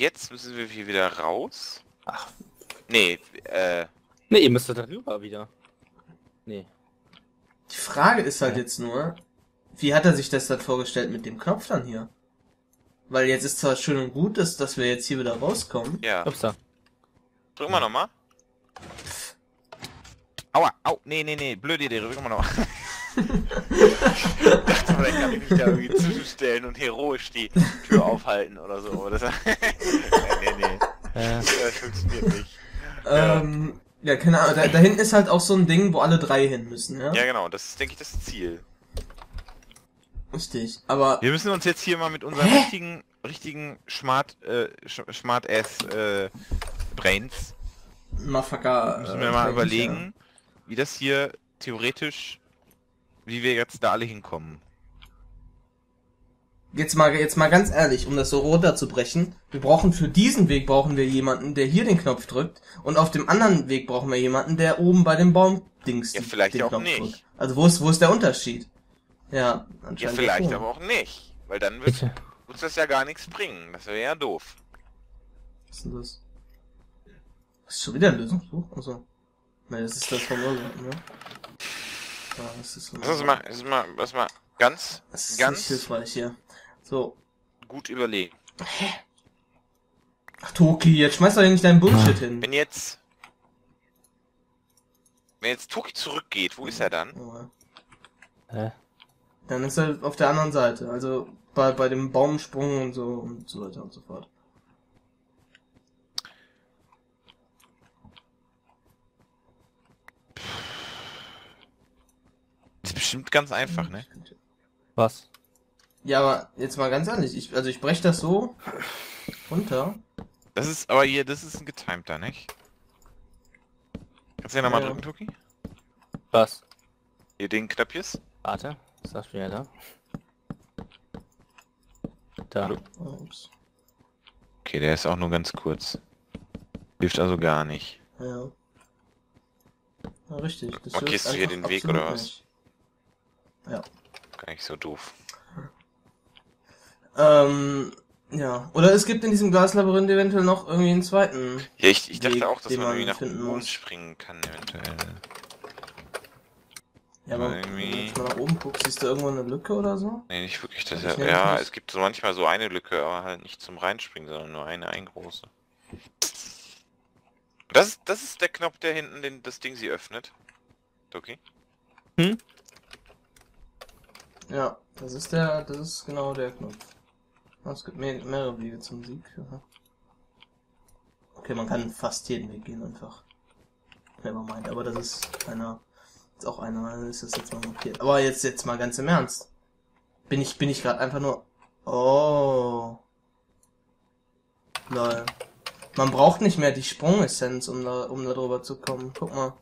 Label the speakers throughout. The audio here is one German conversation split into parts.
Speaker 1: jetzt müssen wir hier wieder raus.
Speaker 2: Ach.
Speaker 1: Nee,
Speaker 2: Ne, ihr müsstet darüber wieder. Nee.
Speaker 3: Die Frage ist halt jetzt nur, wie hat er sich das dann vorgestellt mit dem Knopf dann hier? Weil jetzt ist zwar schön und gut, dass wir jetzt hier wieder rauskommen.
Speaker 1: ja.
Speaker 2: Upsa.
Speaker 1: Drück mal nochmal. Aua, au, nee, blöde Idee, drück mal nochmal. Ich dachte, vielleicht kann ich mich da irgendwie zwischenstellen und heroisch die Tür aufhalten oder so. Aber das nee. Das funktioniert nicht.
Speaker 3: Ja, keine Ahnung, da hinten ist halt auch so ein Ding, wo alle drei hin müssen, ja?
Speaker 1: Ja, genau, das ist, denke ich, das Ziel.
Speaker 3: Richtig, aber...
Speaker 1: Wir müssen uns jetzt hier mal mit unseren richtigen Smart Ass Brains
Speaker 3: Motherfucker,
Speaker 1: müssen wir mal überlegen, wie das hier theoretisch, wie wir jetzt da alle hinkommen.
Speaker 3: Jetzt mal ganz ehrlich, um das so runterzubrechen, für diesen Weg brauchen wir jemanden, der hier den Knopf drückt, und auf dem anderen Weg brauchen wir jemanden, der oben bei dem Baumdings
Speaker 1: Ja, vielleicht
Speaker 3: den
Speaker 1: auch
Speaker 3: Knopf
Speaker 1: nicht.
Speaker 3: drückt. Also wo ist der Unterschied? Ja, anscheinend.
Speaker 1: Ja, vielleicht
Speaker 3: schon.
Speaker 1: aber auch nicht, weil dann wird
Speaker 2: Bitte.
Speaker 1: uns das ja gar nichts bringen. Das wäre ja doof.
Speaker 3: Was ist denn das? Das ist schon wieder ein Lösungsbuch? Also, nein, das ist das von Irland, ne? Ja, das ist
Speaker 1: Lass mal ganz
Speaker 3: das ist nicht hilfreich hier. So.
Speaker 1: gut überlegen.
Speaker 3: Ach, Toki, jetzt schmeiß doch hier nicht deinen Bullshit hin.
Speaker 1: Wenn jetzt Toki zurückgeht, wo ist er dann?
Speaker 3: Ja. Dann ist er auf der anderen Seite, also bei dem Baumsprung und so weiter und so fort.
Speaker 1: Das ist bestimmt ganz einfach, ne?
Speaker 2: Was?
Speaker 3: Ja, aber jetzt mal ganz ehrlich, ich breche das so runter.
Speaker 1: Das ist aber hier, das ist ein getimter, nicht? Kannst du ja nochmal
Speaker 3: Ja.
Speaker 1: drücken, Toki?
Speaker 2: Was?
Speaker 1: Hier den Knöpfchen.
Speaker 2: Warte. Ist das wieder da? Da.
Speaker 1: Hallo?
Speaker 3: Ups.
Speaker 1: Okay, der ist auch nur ganz kurz. Hilft also gar nicht.
Speaker 3: Ja. Ja, richtig. Das
Speaker 1: Markierst
Speaker 3: hilft
Speaker 1: du hier
Speaker 3: einfach
Speaker 1: den Weg
Speaker 3: absolut
Speaker 1: oder was?
Speaker 3: nicht. Ja.
Speaker 1: Gar nicht so doof.
Speaker 3: Ja. Oder es gibt in diesem Glaslabyrinth eventuell noch irgendwie einen zweiten.
Speaker 1: Ja, ich
Speaker 3: Weg,
Speaker 1: dachte auch, dass
Speaker 3: den
Speaker 1: man irgendwie
Speaker 3: man
Speaker 1: nach
Speaker 3: finden
Speaker 1: oben
Speaker 3: muss.
Speaker 1: springen kann, eventuell.
Speaker 3: Ja, aber
Speaker 1: irgendwie-
Speaker 3: wenn du jetzt mal nach oben guckst, siehst du irgendwo eine Lücke oder so?
Speaker 1: Nee, nicht wirklich. Das
Speaker 3: Ich
Speaker 1: ja,
Speaker 3: nehme
Speaker 1: ja,
Speaker 3: nicht.
Speaker 1: es gibt so manchmal so eine Lücke, aber halt nicht zum Reinspringen, sondern nur eine große. Das ist der Knopf, der hinten das Ding sie öffnet. Okay.
Speaker 3: Ja, das ist genau der Knopf. Es gibt mehrere Wege zum Sieg. Aha. Okay, man kann fast jeden Weg gehen einfach. Nevermind, aber das ist auch einer, dann ist das jetzt mal markiert. Aber jetzt mal ganz im Ernst. Bin ich gerade einfach nur... Oh. Lol. Man braucht nicht mehr die Sprungessenz, um da drüber zu kommen. Guck mal.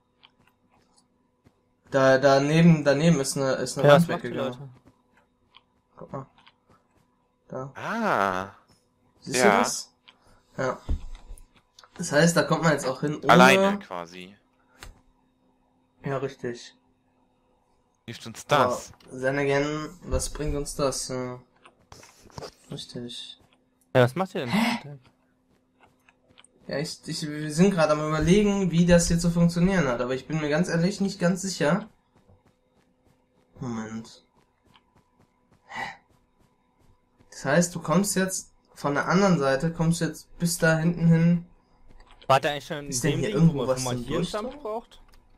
Speaker 3: Daneben ist eine
Speaker 2: Ja,
Speaker 3: Wand
Speaker 2: was macht die
Speaker 3: weggegangen.
Speaker 2: Leute?
Speaker 3: Guck mal. Da.
Speaker 1: Ah.
Speaker 3: Siehst
Speaker 1: Ja.
Speaker 3: du das? Ja. Das heißt, da kommt man jetzt auch hin ohne...
Speaker 1: Alleine quasi.
Speaker 3: Ja, richtig.
Speaker 1: Hilft uns das?
Speaker 3: Aber then again, was bringt uns das? Ja. Richtig.
Speaker 2: Ja, was macht ihr denn?
Speaker 3: Ja, wir sind gerade am Überlegen, wie das hier zu funktionieren hat, aber ich bin mir ganz ehrlich nicht ganz sicher. Moment. Das heißt, du kommst jetzt von der anderen Seite, bis da hinten hin.
Speaker 2: War da eigentlich schon
Speaker 3: Ist denn hier
Speaker 2: Ding,
Speaker 3: irgendwo
Speaker 2: wo
Speaker 3: was
Speaker 2: man
Speaker 3: zum
Speaker 2: hier einen
Speaker 3: Durchdringen?
Speaker 2: Jump braucht?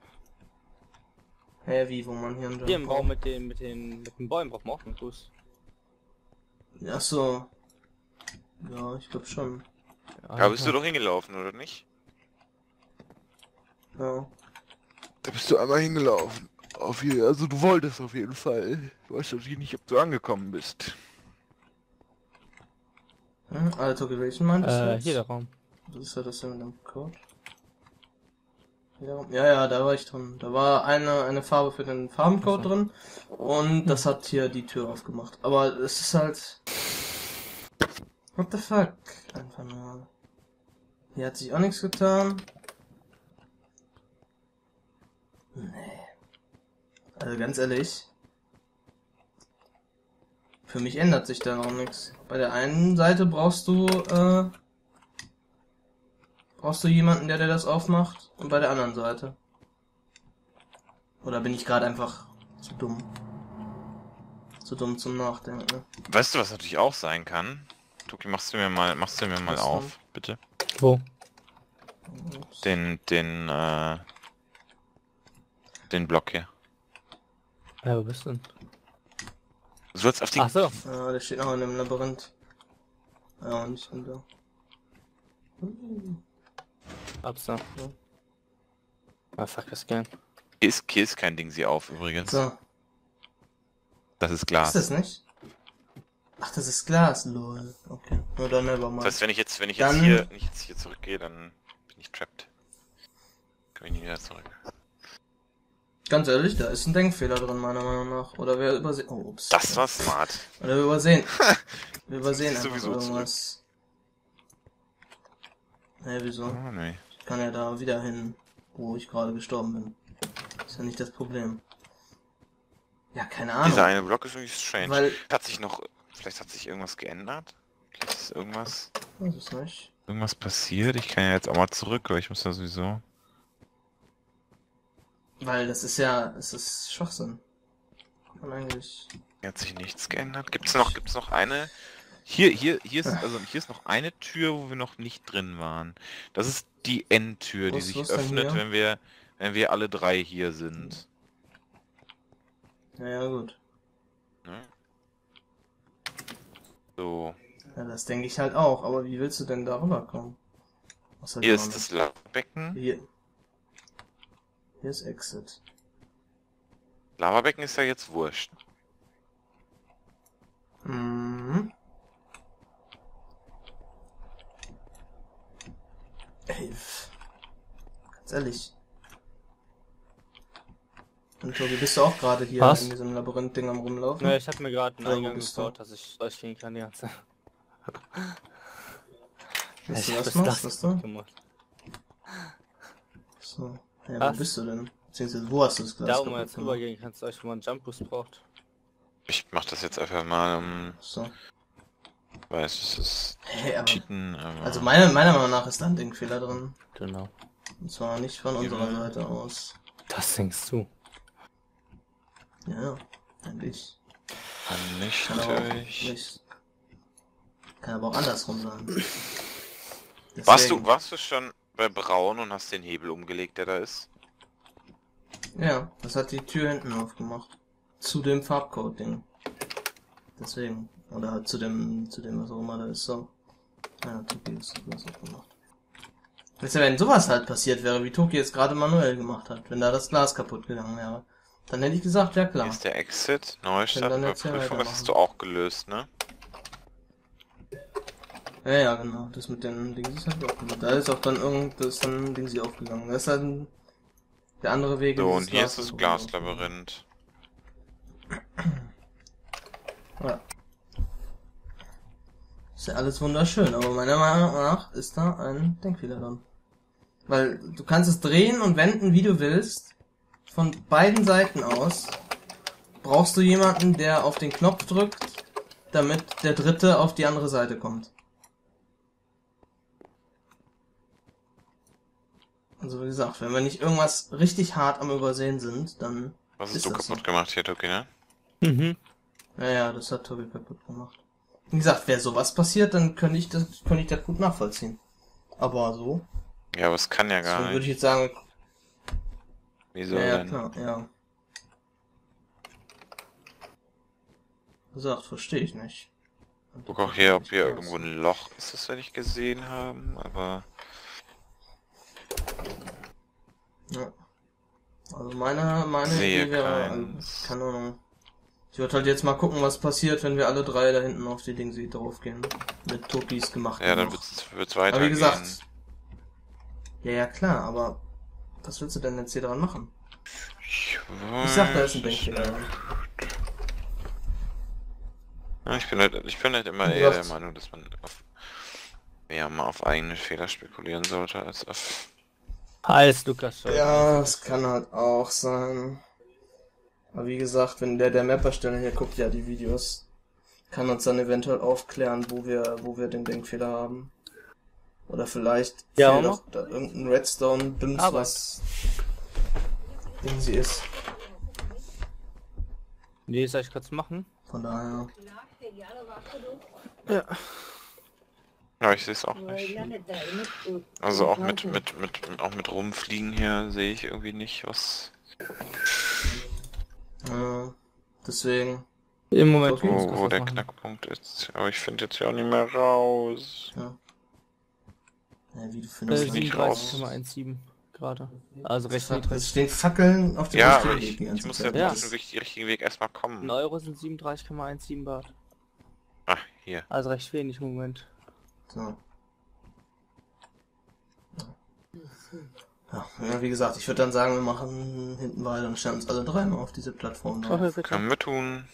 Speaker 3: Hä, wie, wo man hier einen
Speaker 2: Hier im
Speaker 3: Jump
Speaker 2: Raum mit den Bäumen braucht man auch einen Fuß.
Speaker 3: braucht? Ach so. Ja, ich glaube schon.
Speaker 1: Da bist du doch hingelaufen, oder nicht?
Speaker 3: Ja.
Speaker 1: Da bist du einmal hingelaufen. Also du wolltest auf jeden Fall. Du weißt natürlich nicht, ob du angekommen bist.
Speaker 3: Hm, also, welchen meintest du jetzt?
Speaker 2: Hier der Raum.
Speaker 3: Was ist ja das denn mit dem Code? Ja, da war ich drin. Da war eine Farbe für den Farbencode drin und das hat hier die Tür aufgemacht. Aber es ist halt... What the fuck? Einfach nur... Hier hat sich auch nichts getan. Nee. Also ganz ehrlich. Für mich ändert sich da noch nichts. Bei der einen Seite brauchst du jemanden, der das aufmacht, und bei der anderen Seite. Oder bin ich gerade einfach zu dumm? Zu dumm zum Nachdenken.
Speaker 1: Weißt du, was natürlich auch sein kann? Tuki, machst du mir mal
Speaker 3: Was
Speaker 1: auf,
Speaker 3: denn?
Speaker 1: bitte?
Speaker 2: Wo?
Speaker 3: Ups.
Speaker 1: Den Block hier.
Speaker 2: Ja, wo bist du denn?
Speaker 1: Du sollst auf die...
Speaker 2: Ach so.
Speaker 3: Ja, der steht noch in dem Labyrinth. Ja, nicht hinter.
Speaker 2: Hab's da. Ah, fuck, was gern.
Speaker 1: Hier ist kein Ding sie auf, übrigens.
Speaker 3: So,
Speaker 1: Das ist Glas.
Speaker 3: ist das nicht? Ach, das ist Glas, lol. Okay, nur dann nevermind.
Speaker 1: Das heißt, wenn ich jetzt
Speaker 3: Dann-
Speaker 1: hier zurückgehe, dann bin ich trapped. Kann ich nie wieder zurück.
Speaker 3: Ganz ehrlich, da ist ein Denkfehler drin, meiner Meinung nach. Oder wir übersehen... Oh, ups.
Speaker 1: Das war smart.
Speaker 3: Oder wir übersehen. Wir übersehen
Speaker 1: Das ist
Speaker 3: einfach
Speaker 1: sowieso
Speaker 3: irgendwas. Hä, wieso?
Speaker 1: Oh, nee.
Speaker 3: Ich kann ja da wieder hin, wo ich gerade gestorben bin. Ist ja nicht das Problem. Ja, keine Ahnung.
Speaker 1: Dieser eine Block ist irgendwie strange.
Speaker 3: Weil...
Speaker 1: Vielleicht hat sich irgendwas geändert? Vielleicht ist irgendwas
Speaker 3: Weiß es nicht.
Speaker 1: passiert? Ich kann ja jetzt auch mal zurück, aber ich muss ja sowieso...
Speaker 3: Weil das ist ja... Es ist Schwachsinn. Kann man eigentlich...
Speaker 1: Hier hat sich nichts geändert. Gibt's noch eine... Hier ist noch eine Tür, wo wir noch nicht drin waren. Das ist die Endtür, die
Speaker 3: Was
Speaker 1: sich
Speaker 3: ist denn
Speaker 1: öffnet,
Speaker 3: hier?
Speaker 1: wenn wir alle drei hier sind.
Speaker 3: Ja, ja, gut.
Speaker 1: Ne? So.
Speaker 3: Ja, das denke ich halt auch. Aber wie willst du denn darüber kommen? Außer
Speaker 1: Hier
Speaker 3: gar
Speaker 1: ist
Speaker 3: nicht.
Speaker 1: das Lavabecken.
Speaker 3: Hier ist Exit.
Speaker 1: Lavabecken ist ja jetzt wurscht.
Speaker 3: Mhm. Ey, ganz ehrlich. Und Tobi, bist du auch gerade hier
Speaker 2: Was?
Speaker 3: in diesem Labyrinth-Ding am rumlaufen?
Speaker 2: Ne, ich hab mir gerade einen
Speaker 3: Ja, wo
Speaker 2: Eingang
Speaker 3: bist du?
Speaker 2: gebaut, dass ich durchgehen kann die ganze Zeit.
Speaker 3: Willst du
Speaker 2: Ich hab
Speaker 3: das
Speaker 2: das
Speaker 3: machst, was du?
Speaker 2: gemacht.
Speaker 3: So. Ja,
Speaker 2: Was?
Speaker 3: wo bist du denn? Beziehungsweise, wo hast du das Glas
Speaker 2: Da, wo man
Speaker 3: kaputt
Speaker 2: jetzt
Speaker 3: gemacht?
Speaker 2: rübergehen kannst, euch, wo man einen Jump-Boost braucht.
Speaker 1: Ich mach das jetzt einfach mal,
Speaker 3: So.
Speaker 1: weiß es ist
Speaker 3: Hey, aber...
Speaker 1: Cheaten, aber...
Speaker 3: Also meiner Meinung nach ist da ein Denkfehler drin.
Speaker 2: Genau.
Speaker 3: Und zwar nicht von unserer
Speaker 1: Ja.
Speaker 3: Seite aus.
Speaker 2: Das denkst du.
Speaker 3: Ja, eigentlich.
Speaker 1: Kann nicht
Speaker 3: Kann aber auch
Speaker 1: durch.
Speaker 3: nicht. Kann aber auch andersrum sein.
Speaker 1: Warst du schon bei Braun und hast den Hebel umgelegt, der da ist?
Speaker 3: Ja, das hat die Tür hinten aufgemacht. Zu dem Farbcode-Ding. Deswegen. Oder halt zu dem, was auch immer da ist, so. Ja, Toki ist das aufgemacht. Weißt du, wenn sowas halt passiert wäre, wie Toki jetzt gerade manuell gemacht hat, wenn da das Glas kaputt gegangen wäre, dann hätte ich gesagt, ja
Speaker 1: Hier
Speaker 3: klar.
Speaker 1: ist der Exit, Neustart,
Speaker 3: Dann jetzt ja
Speaker 1: Überprüfung, das
Speaker 3: weitermachen.
Speaker 1: hast du auch gelöst, ne?
Speaker 3: Ja, ja, genau. Das mit den Dings ist halt auch gemacht. Da ist auch dann das ist dann Ding sie aufgegangen. Das ist halt der andere Weg.
Speaker 1: So,
Speaker 3: in
Speaker 1: und
Speaker 3: dieses
Speaker 1: hier ist das
Speaker 3: Glas-
Speaker 1: Glaslabyrinth.
Speaker 3: Ja. Ist ja alles wunderschön, aber meiner Meinung nach ist da ein Denkfehler drin. Weil du kannst es drehen und wenden, wie du willst. Von beiden Seiten aus brauchst du jemanden, der auf den Knopf drückt, damit der Dritte auf die andere Seite kommt. Also wie gesagt, wenn wir nicht irgendwas richtig hart am Übersehen sind, dann...
Speaker 1: Was
Speaker 3: Ist
Speaker 1: hast du
Speaker 3: das
Speaker 1: kaputt
Speaker 3: so?
Speaker 1: gemacht hier, Toki, ne?
Speaker 2: Mhm.
Speaker 3: Ja, das hat Tobi kaputt gemacht. Wie gesagt, wäre sowas passiert, dann könnte ich das gut nachvollziehen. Aber so,
Speaker 1: Ja, aber es kann ja
Speaker 3: so
Speaker 1: gar
Speaker 3: würde
Speaker 1: nicht.
Speaker 3: ich jetzt sagen,
Speaker 1: Wieso
Speaker 3: ja,
Speaker 1: denn?
Speaker 3: klar, ja. Wie gesagt, verstehe ich nicht.
Speaker 1: Guck auch hier, ob hier irgendwo ein Loch ist, das wir nicht gesehen haben, aber...
Speaker 3: Ja. Also meine
Speaker 1: Sehe
Speaker 3: Idee wäre,
Speaker 1: keins.
Speaker 3: keine Ahnung. Ich würde halt jetzt mal gucken, was passiert, wenn wir alle drei da hinten auf die Dingsi draufgehen. Mit Tokis gemacht.
Speaker 1: Ja, dann
Speaker 3: noch.
Speaker 1: wird's weitergehen.
Speaker 3: Aber wie gesagt, ja klar, aber was willst du denn jetzt hier dran machen?
Speaker 1: Ich
Speaker 3: Ich sag, da ist ein
Speaker 1: weiß
Speaker 3: Denkfehler.
Speaker 1: nicht. Ja, ich bin halt immer
Speaker 3: Wie
Speaker 1: eher der
Speaker 3: gesagt-
Speaker 1: Meinung, dass man mal auf eigene Fehler spekulieren sollte, als auf...
Speaker 2: Als Lukas schon.
Speaker 3: Ja, es kann halt auch sein. Aber wie gesagt, wenn der Map-Ersteller hier guckt ja die Videos. Kann uns dann eventuell aufklären, wo wir den Denkfehler haben. Oder vielleicht
Speaker 2: Ja,
Speaker 3: fehlt
Speaker 2: Oma?
Speaker 3: auch da irgendein Redstone-Dims,
Speaker 2: Aber-
Speaker 3: was Ding sie ist.
Speaker 2: Nee, soll ich kurz machen?
Speaker 3: Von daher.
Speaker 2: Ja.
Speaker 1: Ja, ich sehe es auch nicht. Also auch mit rumfliegen hier sehe ich irgendwie nicht, was...
Speaker 3: Deswegen.
Speaker 2: Im Moment.
Speaker 3: Okay.
Speaker 2: muss ich
Speaker 1: Wo
Speaker 2: kurz
Speaker 1: der
Speaker 2: was machen.
Speaker 1: Knackpunkt ist. Aber ich finde jetzt ja auch nicht mehr raus.
Speaker 3: Ja. Ja, wie du findest.
Speaker 1: nicht
Speaker 2: 37,17 gerade. Also recht
Speaker 3: Es
Speaker 2: niedrig.
Speaker 3: stehen Fackeln auf dem
Speaker 1: Ja,
Speaker 3: richtigen
Speaker 1: aber
Speaker 3: Weg die
Speaker 1: ich
Speaker 3: ganze
Speaker 1: muss
Speaker 3: Zeit.
Speaker 1: ja
Speaker 2: Ja.
Speaker 1: auf den richtigen Weg erstmal
Speaker 2: In
Speaker 1: kommen.
Speaker 2: Euro sind 37,17 Baht.
Speaker 1: Ah, hier.
Speaker 2: Also recht wenig im Moment.
Speaker 3: So. Ja, wie gesagt, ich würde dann sagen, wir machen hinten weiter und stellen uns alle dreimal auf diese Plattform
Speaker 2: Okay,
Speaker 3: drauf.
Speaker 2: bitte.
Speaker 1: Können wir tun.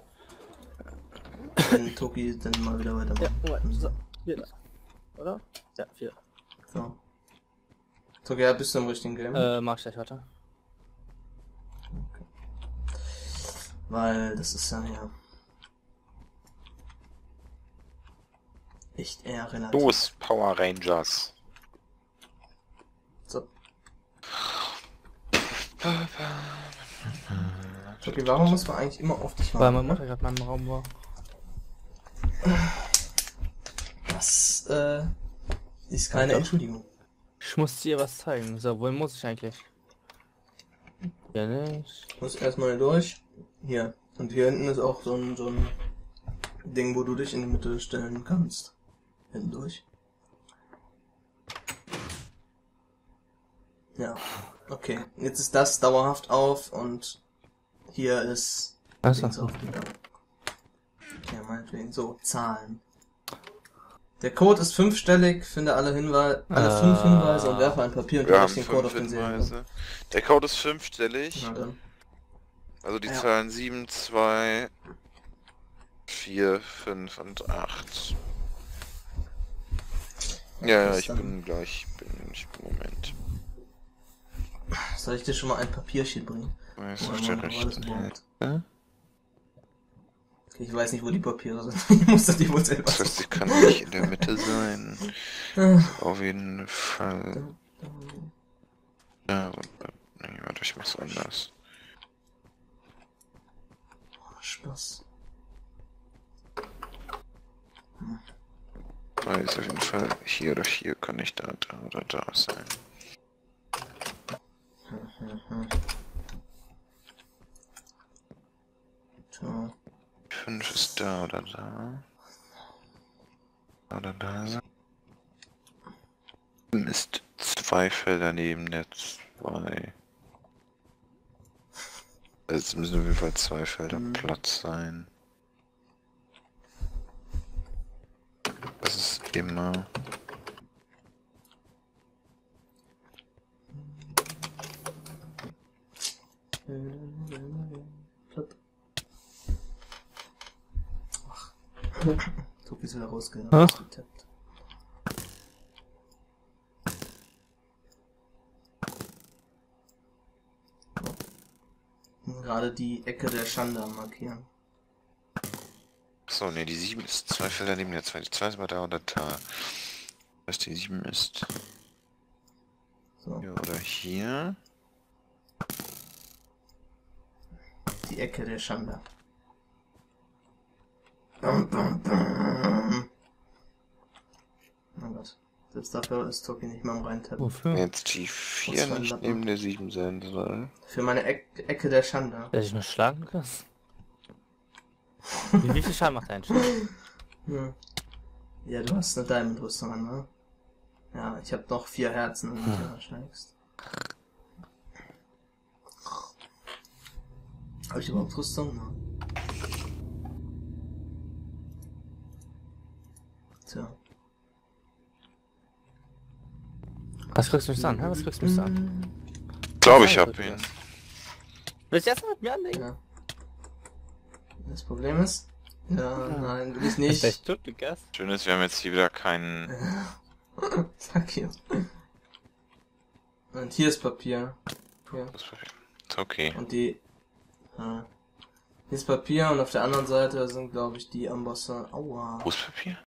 Speaker 3: Wenn Toki dann mal wieder
Speaker 2: Ja,
Speaker 3: weitermacht.
Speaker 2: Moment. So, hier da. Oder? Ja, 4.
Speaker 3: So. Toki, ja, bist du im richtigen Game?
Speaker 2: Mach ich gleich weiter.
Speaker 3: Weil das ist ja echt eher relativ.
Speaker 1: Los, Power Rangers.
Speaker 3: So. Toki, warum muss man eigentlich immer auf dich
Speaker 2: Weil
Speaker 3: warten?
Speaker 2: meine Mutter gerade in meinem Raum war.
Speaker 3: Das ist keine
Speaker 2: Ja, doch.
Speaker 3: Entschuldigung.
Speaker 2: Ich muss dir was zeigen. So, wohin muss ich eigentlich? Ja, nicht.
Speaker 3: Ich muss erstmal hier durch. Hier. Und hier hinten ist auch so ein Ding, wo du dich in die Mitte stellen kannst. Hinten durch. Ja. Okay. Jetzt ist das dauerhaft auf und hier ist
Speaker 2: Achso.
Speaker 3: links aufgegangen. Ja, meinetwegen. So, Zahlen. Der Code ist 5-stellig, finde alle 5 Hinweise und werfe ein Papier und
Speaker 1: Wir
Speaker 3: du
Speaker 1: haben
Speaker 3: den Code auf
Speaker 1: 5
Speaker 3: den Seriencode.
Speaker 1: Hinweise. Der Code ist 5-stellig.
Speaker 3: Na dann.
Speaker 1: Also die
Speaker 3: Ja.
Speaker 1: Zahlen 7, 2, 4, 5 und 8. Ja,
Speaker 3: das
Speaker 1: ich
Speaker 3: dann-
Speaker 1: bin gleich. Moment.
Speaker 3: Soll ich dir schon mal ein Papierchen bringen?
Speaker 1: Weiß
Speaker 3: Oder
Speaker 1: auf der
Speaker 3: war das
Speaker 1: rechten
Speaker 3: überhaupt?
Speaker 1: Seite.
Speaker 3: Okay, ich weiß nicht, wo die Papiere sind. Ich muss das die wohl selber
Speaker 1: Das heißt, sie kann nicht in der Mitte sein.
Speaker 3: suchen.
Speaker 1: Auf jeden Fall. Ja, nee, warte, ich mach's anders.
Speaker 3: Spaß.
Speaker 1: Weil ist auf jeden Fall hier oder hier, kann nicht da oder da sein.
Speaker 3: So.
Speaker 1: 5 ist da oder da. Oder da sein. Ist 2 Felder neben der 2. Es müssen auf jeden Fall 2 Felder Platz sein. Das ist immer.
Speaker 3: Plopp. Ach. Tobi ist wieder rausgegangen.
Speaker 2: Ach.
Speaker 3: Getappt. Gerade die Ecke der Schande markieren.
Speaker 1: Achso, ne, die 7 ist 2 Felder neben der 2. Die 2 ist mal da oder da. Was die 7 ist.
Speaker 3: So,
Speaker 1: Hier oder hier.
Speaker 3: die Ecke der Schande. Oh Gott. Selbst dafür ist Toki nicht mal am Reintappen.
Speaker 2: Wofür?
Speaker 1: Jetzt die 4
Speaker 3: Was für ein
Speaker 1: nicht
Speaker 3: Lappen.
Speaker 1: neben der 7 sein soll.
Speaker 3: Für meine Ecke der Schande.
Speaker 2: Dass ich mich schlagen kann? Wie viel Schaden macht dein Schild?
Speaker 3: Hm. Ja, du hast eine Diamond-Rüstung an, ne? Ja, ich hab noch 4 Herzen, wenn du steigst. Hab ich überhaupt Rüstung? Ne? Tja.
Speaker 2: Was kriegst du mich an? Hä? Was kriegst du mich an?
Speaker 1: Ich glaube, ich hab ihn.
Speaker 2: Willst du erst mal mit mir anlegen?
Speaker 3: Ja. Das Problem ist? Ja, nein, will ich nicht.
Speaker 2: Vielleicht tut du Gas.
Speaker 1: Schön ist, wir haben jetzt hier wieder keinen.
Speaker 3: Sag hier. Und hier ist Papier. Hier.
Speaker 1: Ist okay.
Speaker 3: Und die... Hier ist Papier und auf der anderen Seite sind, glaube ich, die Ambosse. Aua.
Speaker 1: Brustpapier?